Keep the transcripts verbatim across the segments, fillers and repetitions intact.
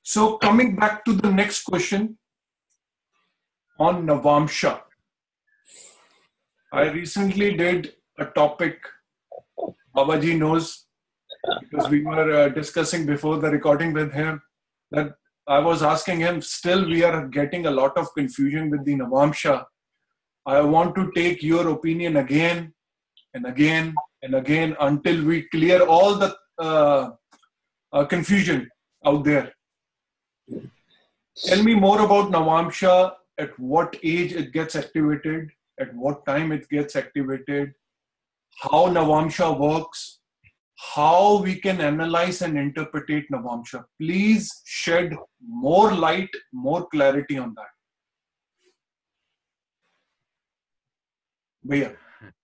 So coming back to the next question on Navamsha. I recently did a topic, Babaji knows, because we were uh, discussing before the recording with him, that I was asking him, still we are getting a lot of confusion with the Navamsha. I want to take your opinion again and again and again until we clear all the uh, uh, confusion out there. Tell me more about Navamsha, at what age it gets activated, at what time it gets activated, how Navamsha works, how we can analyze and interpret Navamsha. Please shed more light, more clarity on that. Bhaiya.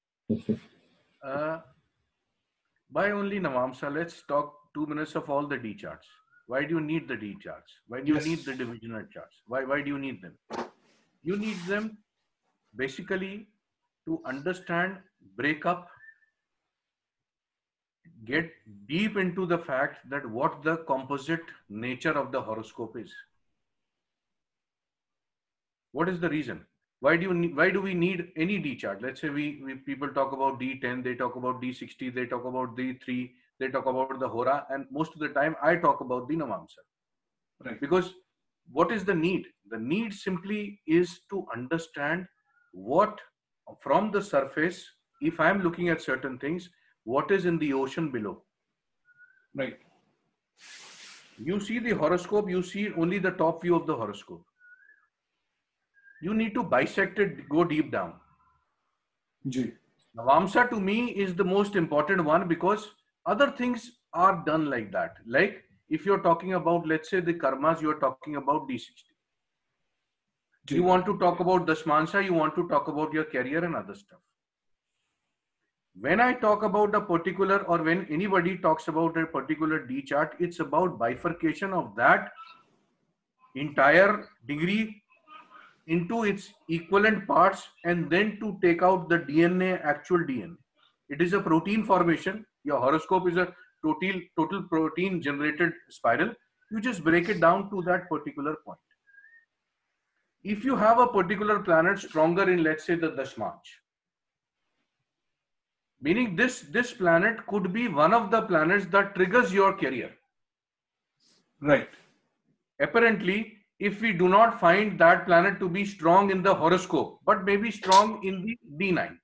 Uh, why only Navamsha? Let's talk two minutes of all the D charts. Why do you need the D charts? Why do you yes. need the divisional charts? Why, why do you need them? You need them basically to understand, break up, get deep into the fact that what the composite nature of the horoscope is. What is the reason? Why do you need, why do we need any D chart? Let's say we, we people talk about D ten, they talk about D sixty, they talk about D three, they talk about the Hora, and most of the time I talk about the Navamsha. Right. Because what is the need? The need simply is to understand what from the surface, if I'm looking at certain things, what is in the ocean below. Right. You see the horoscope, you see only the top view of the horoscope. You need to bisect it, go deep down. Ji. Navamsha to me is the most important one because other things are done like that. Like if you're talking about, let's say the karmas, you're talking about D sixty. Ji. You want to talk about Dashmansha, you want to talk about your career and other stuff. When I talk about a particular, or when anybody talks about a particular D chart, it's about bifurcation of that entire degree into its equivalent parts and then to take out the D N A, actual D N A. It is a protein formation. Your horoscope is a total, total protein generated spiral. You just break it down to that particular point. If you have a particular planet stronger in, let's say, the Dashmansh, meaning this, this planet could be one of the planets that triggers your career. Right. Apparently, if we do not find that planet to be strong in the horoscope, but maybe strong in the D nine,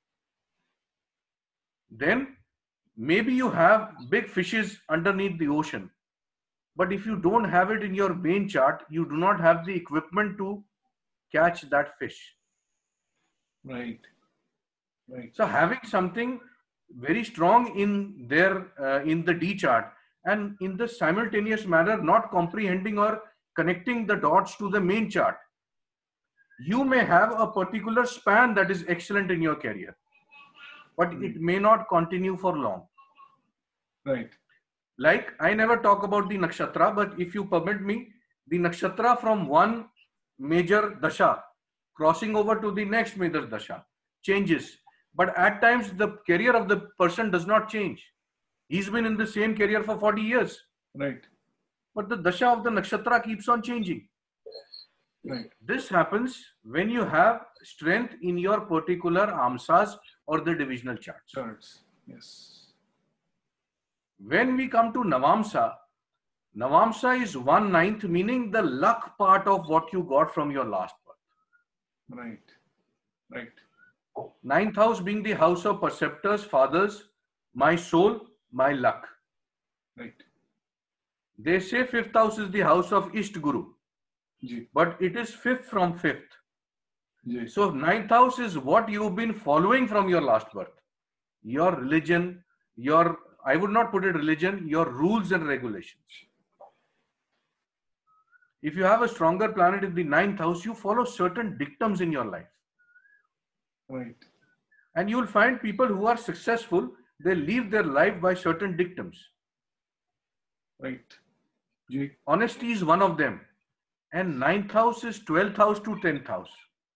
then maybe you have big fishes underneath the ocean. But if you don't have it in your main chart, you do not have the equipment to catch that fish. Right. Right. So having something very strong in there, uh, in the D chart, and in the simultaneous manner, not comprehending or connecting the dots to the main chart, you may have a particular span that is excellent in your career, but mm. it may not continue for long. Right. Like I never talk about the nakshatra, but if you permit me, the nakshatra from one major dasha crossing over to the next major dasha changes. But at times the career of the person does not change. He's been in the same career for forty years. Right. But the dasha of the nakshatra keeps on changing. Right. This happens when you have strength in your particular amsas or the divisional charts. Charts. Yes. When we come to Navamsa, Navamsa is one ninth, meaning the luck part of what you got from your last birth. Right. Right. Ninth house being the house of perceptors, fathers, my soul, my luck. Right. They say fifth house is the house of Isht Guru, Ji. but it is fifth from fifth. Ji. So ninth house is what you've been following from your last birth. Your religion, your, I would not put it religion, your rules and regulations. If you have a stronger planet in the ninth house, you follow certain dictums in your life. Right. And you will find people who are successful, they live their life by certain dictums. Right. Ji. Honesty is one of them. And ninth house is twelfth house to tenth house.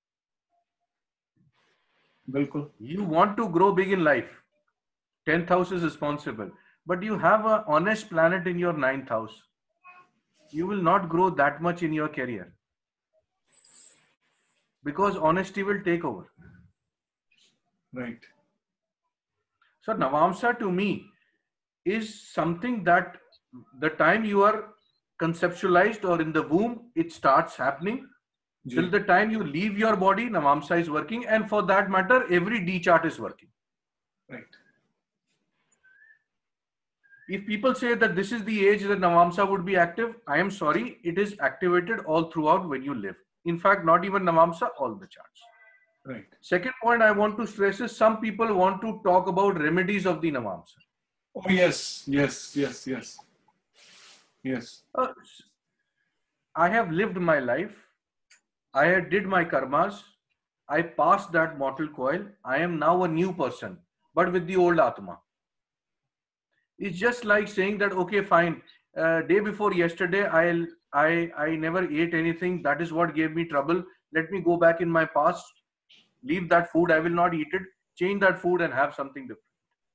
Bilkul. You want to grow big in life. tenth house is responsible. But you have an honest planet in your ninth house. you will not grow that much in your career, because honesty will take over. Right. So Navamsa to me is something that the time you are conceptualized or in the womb, it starts happening. Ji. Till the time you leave your body, Navamsa is working, and for that matter, every D chart is working. Right. If people say that this is the age that Navamsa would be active, I am sorry, it is activated all throughout when you live. In fact, not even Navamsa, all the charts. Right. Second point I want to stress is some people want to talk about remedies of the Navamsa. Oh, yes, yes, yes, yes. Yes. Uh, I have lived my life. I had did my karmas. I passed that mortal coil. I am now a new person, but with the old Atma. It's just like saying that, okay, fine. Uh, day before yesterday, I I I never ate anything. That is what gave me trouble. Let me go back in my past. Leave that food. I will not eat it. Change that food and have something different.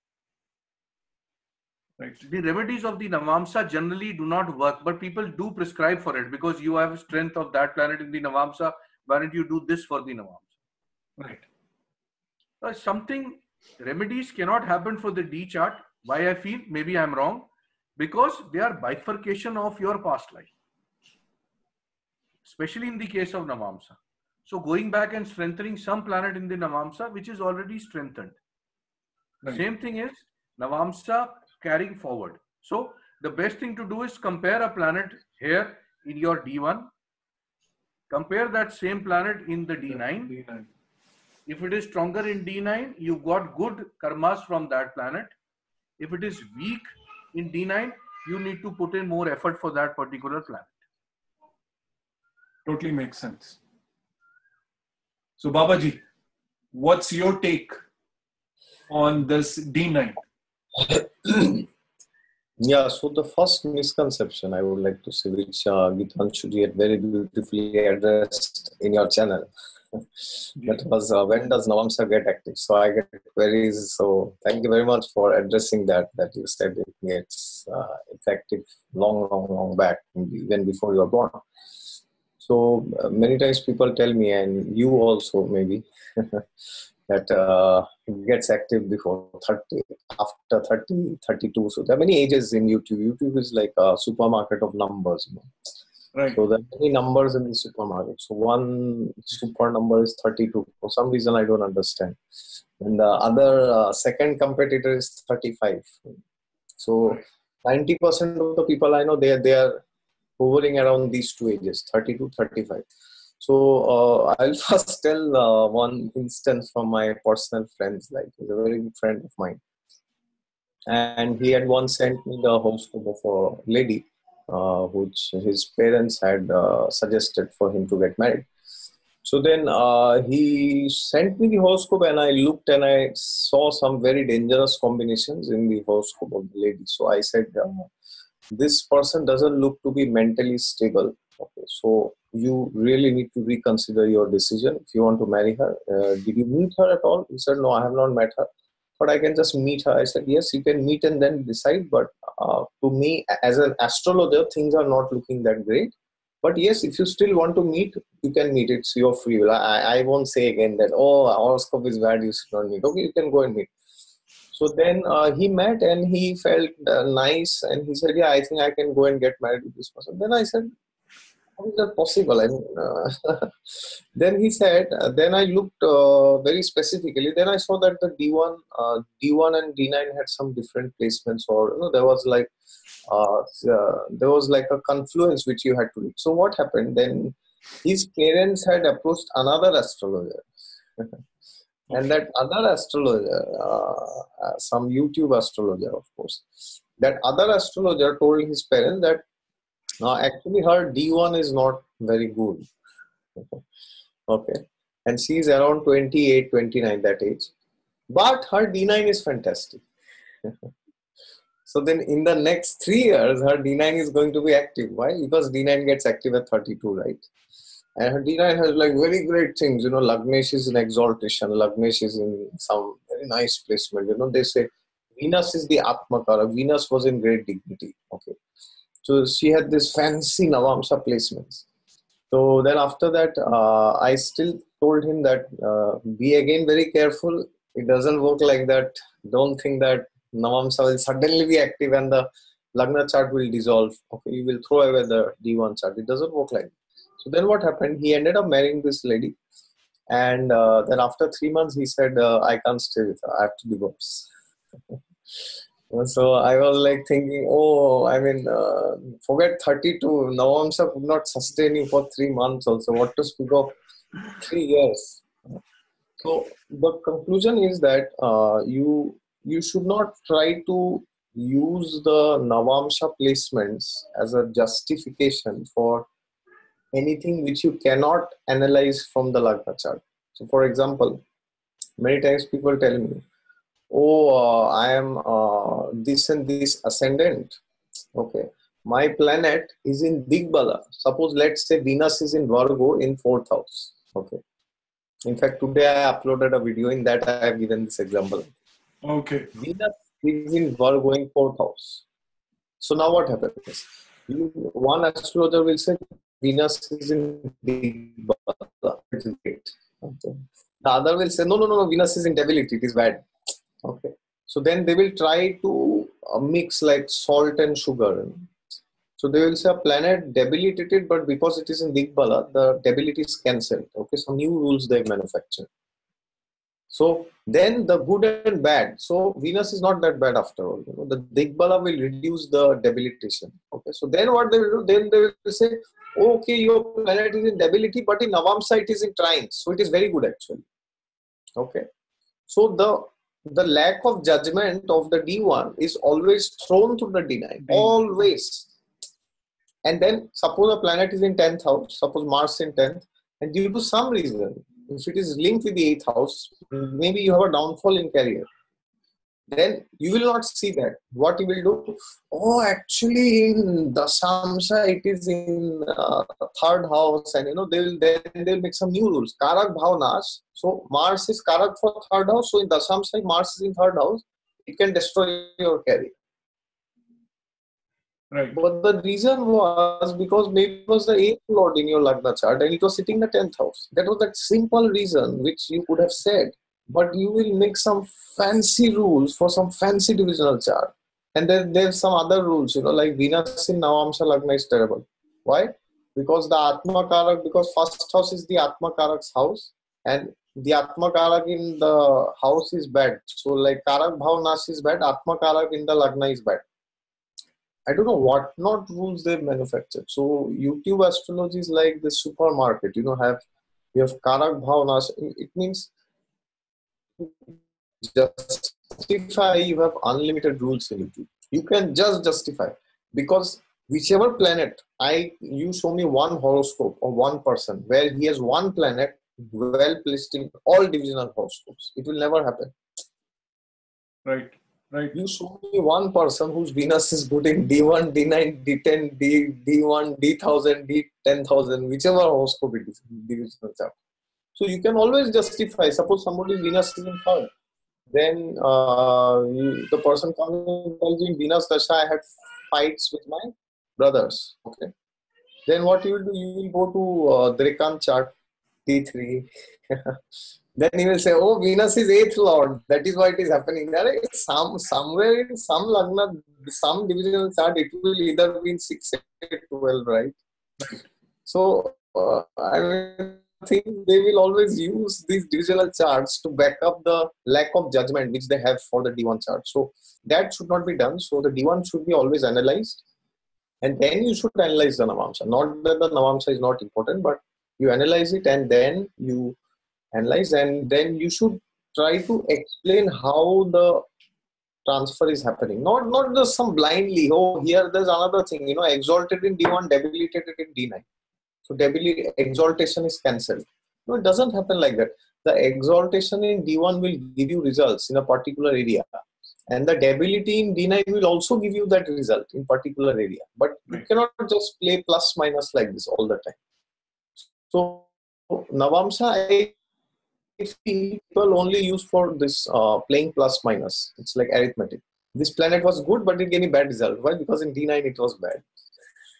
Right. The remedies of the Navamsa generally do not work, but people do prescribe for it because you have strength of that planet in the Navamsa. Why don't you do this for the Navamsa? Right. Uh, something, remedies cannot happen for the D chart. Why I feel? Maybe I'm wrong. Because they are bifurcation of your past life. Especially in the case of Navamsa. So going back and strengthening some planet in the Navamsa, which is already strengthened. Right. Same thing is Navamsa carrying forward. So the best thing to do is compare a planet here in your D one. Compare that same planet in the D nine. D nine. If it is stronger in D nine, you've got good karmas from that planet. If it is weak in D nine, you need to put in more effort for that particular planet. Totally makes sense. So Babaji, what's your take on this D nine? Yeah, so the first misconception I would like to say, which uh, Geetanshu had very beautifully addressed in your channel, that was uh, when does Navamsa get active? So I get queries. So thank you very much for addressing that. That you said it gets uh, effective long, long, long back, even before you are born. So uh, many times people tell me, and you also maybe, that uh, it gets active before thirty, after thirty, thirty-two. So there are many ages in YouTube. YouTube is like a supermarket of numbers. You know? Right. So there are many numbers in the supermarket. So one super number is thirty-two. For some reason, I don't understand. And the other uh, second competitor is thirty-five. So ninety percent of the people I know, they are, they are hovering around these two ages, thirty-two, thirty-five. So uh, I'll first tell uh, one instance from my personal friends. Like, he's a very good friend of mine, and he had once sent me the horoscope of a lady, uh, which his parents had uh, suggested for him to get married. So then uh, he sent me the horoscope, and I looked and I saw some very dangerous combinations in the horoscope of the lady. So I said, uh, this person doesn't look to be mentally stable. Okay, so you really need to reconsider your decision if you want to marry her. Uh, did you meet her at all? He said, no, I have not met her, but I can just meet her. I said, yes, you can meet and then decide. But uh, to me, as an astrologer, things are not looking that great. But yes, if you still want to meet, you can meet. It's your free will. I, I won't say again that, oh, horoscope is bad, you should not meet. Okay, you can go and meet. So then uh, he met and he felt uh, nice, and he said, yeah, I think I can go and get married with this person. Then I said, how is that possible? I mean, uh, then he said, uh, then I looked uh, very specifically. Then I saw that the D one, uh, D one and D nine had some different placements, or you know, there was like uh, uh, there was like a confluence which you had to read. So what happened? Then his parents had approached another astrologer, and that other astrologer, uh, uh, some YouTube astrologer, of course, that other astrologer told his parents that uh, actually her D one is not very good. Okay, and she is around twenty-eight, twenty-nine, that age, but her D nine is fantastic. So then in the next three years, her D nine is going to be active. Why? Because D nine gets active at thirty-two, right? And her D nine has like very great things. You know, Lagnesh is in exaltation. Lagnesh is in some very nice placement. You know, they say Venus is the Atmakara. Venus was in great dignity. Okay. So she had this fancy Navamsha placements. So then after that, uh, I still told him that uh, be again very careful. It doesn't work like that. Don't think that Navamsha will suddenly be active and the Lagna chart will dissolve. Okay, you will throw away the D one chart. It doesn't work like that. So then what happened? He ended up marrying this lady. And uh, then after three months, he said, uh, I can't stay with her. I have to divorce. So I was like thinking, oh, I mean, uh, forget thirty-two. Navamsha could not sustain you for three months also. What to speak of three years? So the conclusion is that uh, you you should not try to use the Navamsha placements as a justification for anything which you cannot analyze from the Lagna chart. So for example, many times people tell me, oh, uh, I am uh, this and this ascendant. Okay, my planet is in Digbala. Suppose let's say Venus is in Virgo in fourth house. Okay. In fact, today I uploaded a video in that I have given this example. Okay. Venus is in Virgo in fourth house. So now what happens? You, one astrologer will say Venus is in Digbala. It is great. Okay. The other will say no, no, no, no. Venus is in debility. It is bad. Okay. So then they will try to uh, mix like salt and sugar. So they will say a planet debilitated, but because it is in Digbala, the debility is cancelled. Okay, some new rules they manufacture. So then the good and bad. So Venus is not that bad after all. You know, the Digbala will reduce the debilitation. Okay, so then what they will do? Then they will say, okay, your planet is in debility, but in Navamsha it is in trine. So it is very good actually. Okay, so the the lack of judgment of the D one is always thrown to the D nine. Always. And then suppose a planet is in tenth house, suppose Mars in tenth, and due to some reason, if it is linked with the eighth house, maybe you have a downfall in career. Then you will not see that. What you will do? Oh, actually in Dasamsha it is in uh, third house, and you know they will then they will make some new rules. Karak Bhavnas. So Mars is Karak for third house. So in Dasamsha, Mars is in third house. It can destroy your career. Right. But the reason was because maybe it was the eighth lord in your Lagna chart and it was sitting in the tenth house. That was that simple reason which you could have said. But you will make some fancy rules for some fancy divisional chart. And then there's some other rules, you know, like Venus in Navamsha Lagna is terrible. Why? Because the Atma Karak, because first house is the Atma Karak's house and the Atma Karak in the house is bad. So like Karak Bhavnas is bad, Atma Karak in the Lagna is bad. I don't know what not rules they've manufactured. So YouTube astrology is like the supermarket. You know, have you have Karak Bhavnas. It means justify. You have unlimited rules in YouTube. You can just justify because whichever planet I you show me one horoscope of one person where he has one planet well placed in all divisional horoscopes. It will never happen. Right. Right. You show me one person whose Venus is good in D one, D nine, D ten, D, D1, D one thousand, D ten thousand, whichever horoscope it is, divisional chart. So you can always justify. Suppose somebody's Venus is in third, then uh, you, the person comes and tells you in Venus Dasha, I had fights with my brothers. Okay. Then what you will do? You will go to uh, Drekan chart, T three. Then he will say, oh, Venus is eighth lord. That is why it is happening. There is some, somewhere in some Lagna, some divisional chart, it will either be in six, eight, twelve, right? So, uh, I think they will always use these divisional charts to back up the lack of judgment which they have for the D one chart. So, that should not be done. So, the D one should be always analyzed. And then you should analyze the Navamsha. Not that the Navamsha is not important, but you analyze it and then you analyze and then you should try to explain how the transfer is happening. Not not just some blindly, oh, here there's another thing, you know, exalted in D one, debilitated in D nine. So debility, exaltation is cancelled. No, it doesn't happen like that. The exaltation in D one will give you results in a particular area. And the debility in D nine will also give you that result in particular area. But you cannot just play plus minus like this all the time. So Navamsha, I people only use for this uh, playing plus minus. It's like arithmetic. This planet was good, but it gave me bad result. Why? Because in D nine it was bad.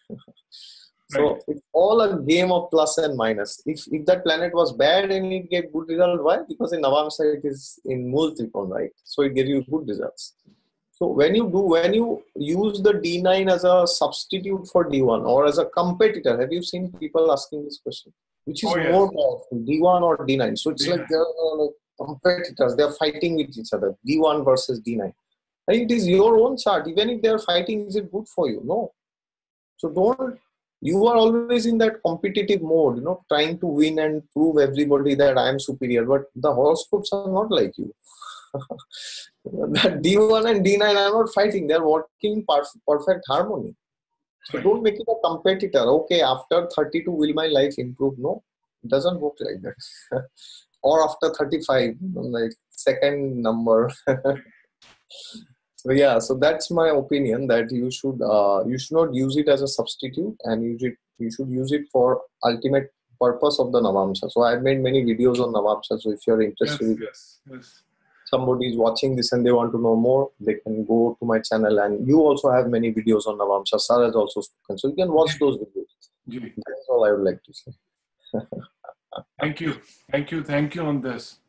So Right. it's all a game of plus and minus. If if that planet was bad and it get good result, why? Because in Navamsa it is in Mool Trikon, right? So it gives you good results. So when you do, when you use the D nine as a substitute for D one or as a competitor, have you seen people asking this question? Which is Oh, yes. more powerful, D one or D nine? So it's D nine. like they're uh, like competitors. They're fighting with each other. D one versus D nine. And it is your own chart. Even if they're fighting, is it good for you? No. So don't. You are always in that competitive mode, you know, trying to win and prove everybody that I am superior. But the horoscopes are not like you. That D one and D nine are not fighting. They're working in perfect harmony. So Right. don't make it a competitor. Okay, after thirty-two, will my life improve? No, it doesn't work like that. Or after thirty-five, like second number. So yeah, so that's my opinion that you should uh, you should not use it as a substitute, and use it you should use it for ultimate purpose of the Navamsa. So I've made many videos on Navamsa. So if you're interested, Yes, if yes, yes. somebody is watching this and they want to know more, they can go to my channel. And you also have many videos on Navamsa. Sir has also spoken, so you can watch Ji, those videos. ji. That's all I would like to say. Thank you. Thank you. Thank you on this.